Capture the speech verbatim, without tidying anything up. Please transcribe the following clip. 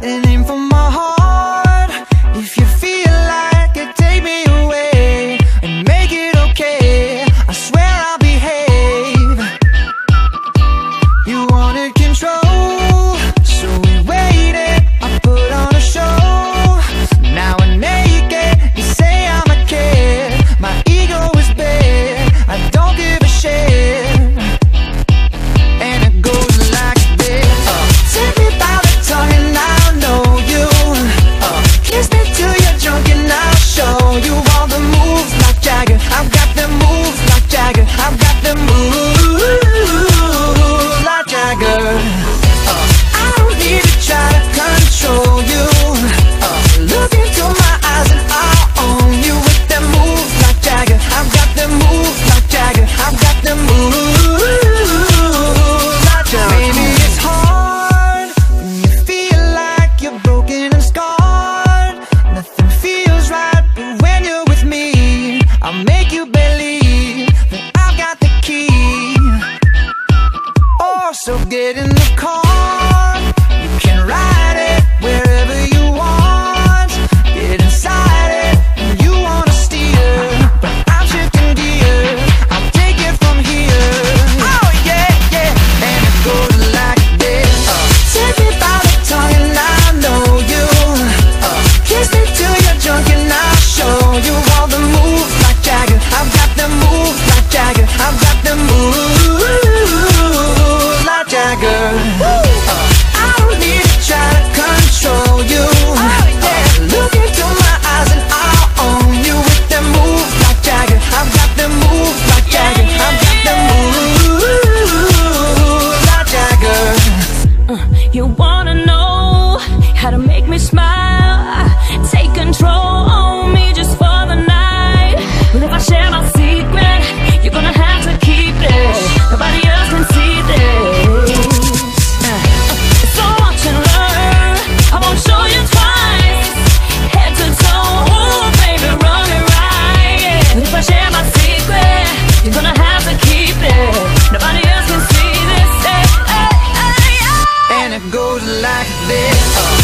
and aim for my heart. If you feel like it, take me away and make it okay. I swear I'll behave. You wanted control, so we waited. I put on a show. Now we're naked. You say I'm a kid. My ego is big. I don't give a shit. And it goes like this. uh, Take me by the tongue and I'll know you. uh, Kiss me till you're drunk and I'll show you all the moves like Jagger. I've got the moves like Jagger. I've got the moves like Jagger. uh, I don't need to try to control you. uh, Look into my eyes and I'll own you with them moves like Jagger. I've got the moves like Jagger. I've got the moves like Jagger. Maybe it's hard when you feel like you're broken and scarred. Nothing feels right, but when you're with me, I'll make you believe that I've got the key. Oh, so get in the car. You can ride it wherever you want. Get inside it and you wanna steer, but I'm shifting gears. I'll take it from here. Oh yeah, yeah. And it goes like this. uh, Take me by the tongue and I'll know you. uh, Kiss me till you're drunk and I'll show you all the moves like Jagger. I've got the moves like Jagger. I've got the moves like Jagger. uh, I don't need to try to control you. oh, yeah. uh, Look into my eyes and I'll own you with them moves like Jagger. I've got the moves like Jagger. I've got the moves like Jagger. You wanna know how to make me smile? Take control on me just for the night. Well, if I share my secret, you're gonna have to keep it. Nobody else can see this. Uh, So watch and learn. I won't show you twice. Head to toe, ooh, baby, run it right. But if I share my secret, you're gonna have to keep it. Nobody else can see this. Hey, hey, hey, hey. And it goes like this. uh,